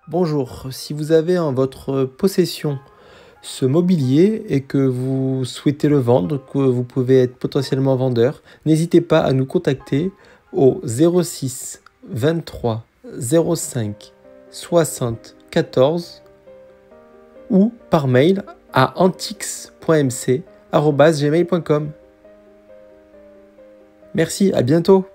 Bonjour, si vous avez en votre possession ce mobilier et que vous souhaitez le vendre, que vous pouvez être potentiellement vendeur, n'hésitez pas à nous contacter au 06 23 05 60 14 ou par mail à antix.mc@gmail.com. Merci, à bientôt.